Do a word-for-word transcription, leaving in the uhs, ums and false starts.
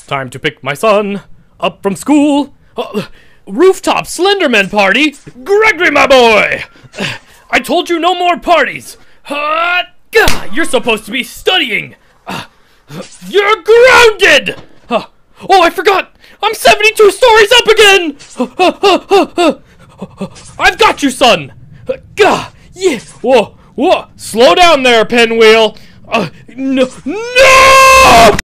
time to pick my son up from school. Uh, rooftop Slenderman party? Gregory, my boy! I told you no more parties. Uh, God, you're supposed to be studying. Uh, you're grounded! Uh, oh, I forgot. I'm seventy-two stories up again! I've got you, son! Gah! Yeah! Whoa! Whoa! Slow down there, pinwheel! Uh, no! No!